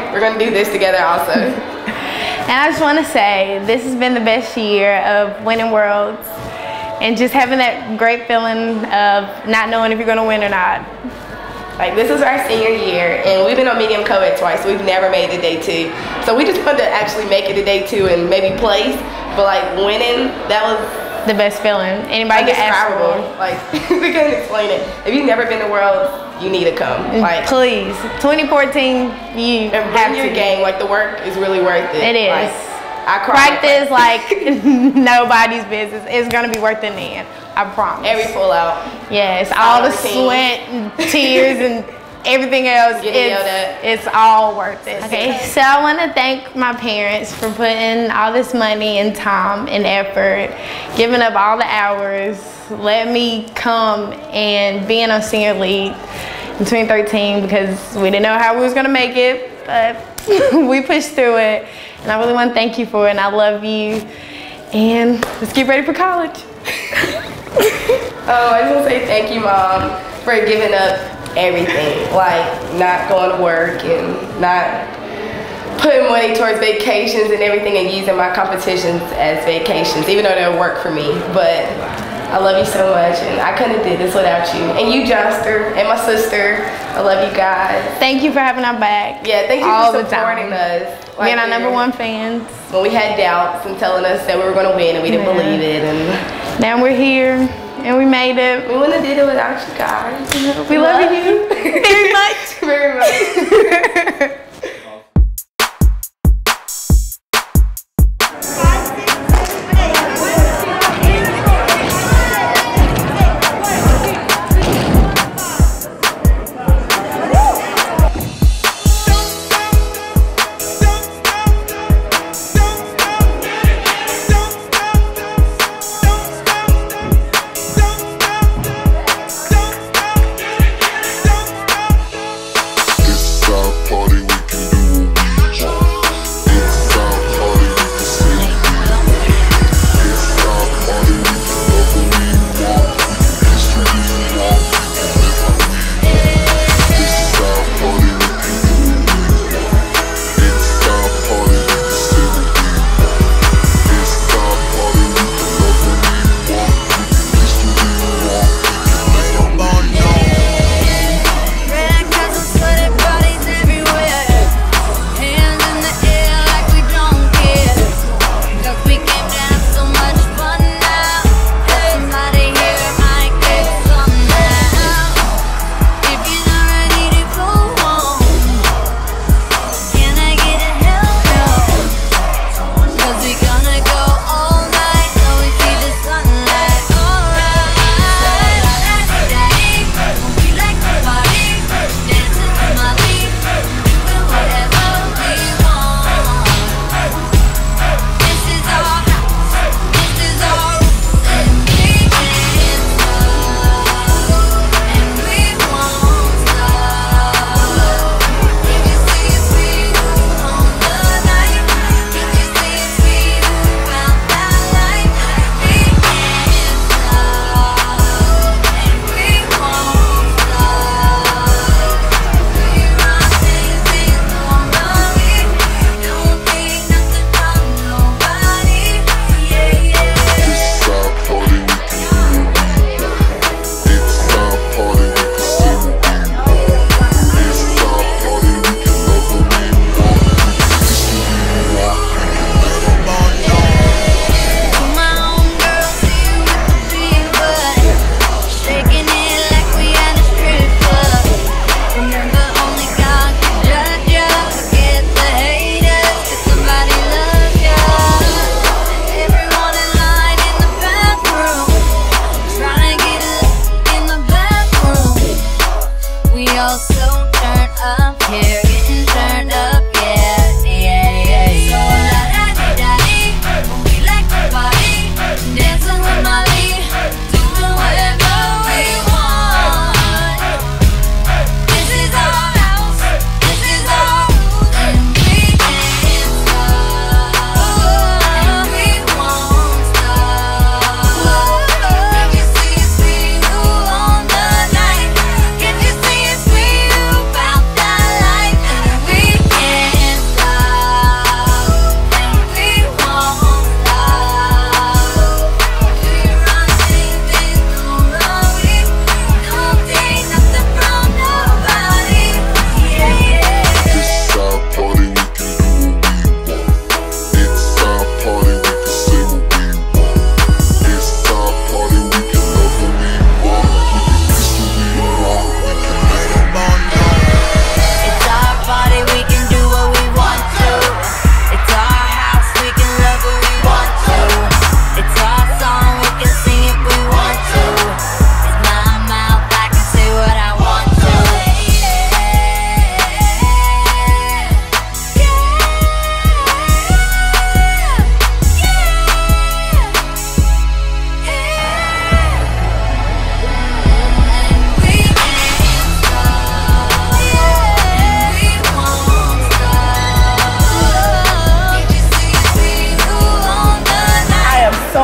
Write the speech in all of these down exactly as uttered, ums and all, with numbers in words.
we're gonna do this together also. And I just want to say, this has been the best year of winning worlds and just having that great feeling of not knowing if you're gonna win or not. Like, this is our senior year, and we've been on medium co-ed twice, so we've never made it to day two. So we just wanted to actually make it to day two and maybe place, but like winning, that was the best feeling anybody could ask for. Like, we couldn't explain it. If you've never been to Worlds, you need to come. Like, please, twenty fourteen, you and have bring your to. game. Like, the work is really worth it. It is. Like, I cried. Practice like nobody's business. It's gonna be worth it in the end. I promise. Every pull out. Yes, all the sweat and tears and everything else. It's, it's all worth it. Okay, so I want to thank my parents for putting all this money and time and effort, giving up all the hours, letting me come and being on senior lead in twenty thirteen because we didn't know how we was gonna make it, but we pushed through it. And I really want to thank you for it, and I love you. And let's get ready for college. Oh, I just want to say thank you, Mom, for giving up everything. Like, not going to work and not putting money towards vacations and everything and using my competitions as vacations, even though they'll work for me. But I love you so much, and I couldn't have did this without you. And you, Joster, and my sister. I love you guys. Thank you for having our back. Yeah, thank you all for supporting us. Like, being our number one fans. When we had doubts and telling us that we were going to win and we didn't yeah. believe it. And now we're here and we made it. We wouldn't have did it without you guys. We, we love, love you very much. Very much. Party we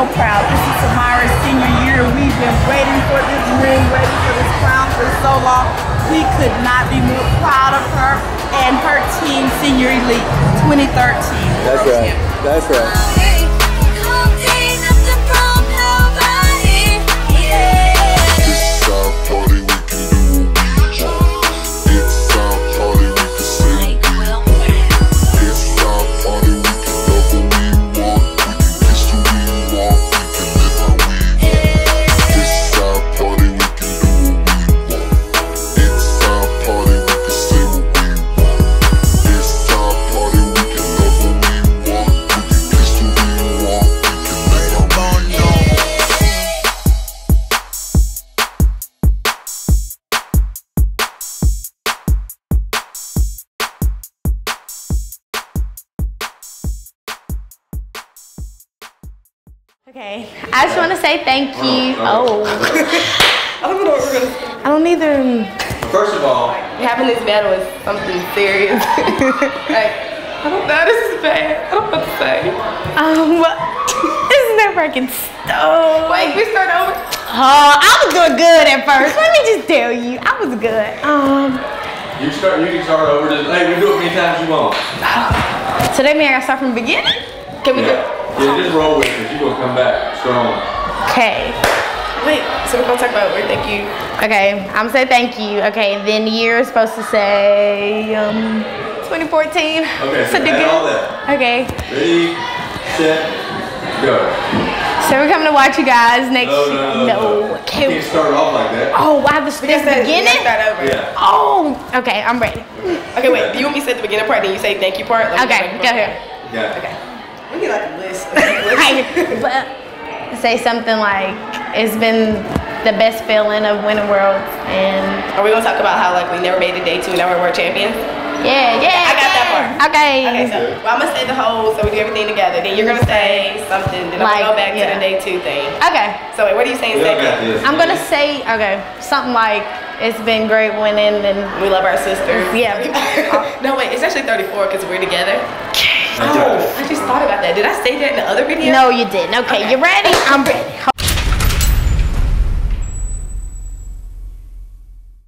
so proud. This is Samara's senior year. We've been waiting for this ring, waiting for this crown for so long. We could not be more proud of her and her team, Senior Elite twenty thirteen. That's right. That's right. Okay, I just want to say thank you. Oh. I don't know what we're gonna say. I don't either. First of all, having this battle is something serious. Like, I don't know, this is bad. I don't know what to say. Um, this is never breaking stove. Wait, we start over? Oh, I was doing good at first. Let me just tell you, I was good. Um. You start. You can start over. Just, hey, we do it many times you want. So that means I gotta start from the beginning? Can we Yeah. do? Yeah, just roll with it. You're gonna come back strong. Okay. Wait, so we're gonna talk about where thank you. Okay, I'm gonna say thank you. Okay, then the year is supposed to say um twenty fourteen. Okay, so So do add good. all that. Okay. Ready, set, go. So we're coming to watch you guys next No, no, no. no. no. You Okay. can't start off like that. Oh, I have to start at the beginning? Start over. Yeah. Oh, okay, I'm ready. Okay, wait. Do you want me to say the beginning part, then you say thank you part? Like, Okay, like, go here. Yeah. Okay. We need like a list. Right, but say something like, it's been the best feeling of winning worlds, and Are we gonna talk about how like we never made it day two, now we're world champions? yeah, yeah. I got that part. Okay. Okay, so well, I'm gonna say the whole, so we do everything together. Then you're gonna say something. Then I'm Like, gonna go back yeah. to the day two thing. Okay. So wait, what are you saying? We all got Second? this. I'm gonna say, okay, something like, it's been great winning, and We love our sisters. yeah. No wait, it's actually thirty-four because we're together. I got Oh, it. I just thought about that. Did I say that in the other video? No, you didn't. Okay, you ready? I'm ready.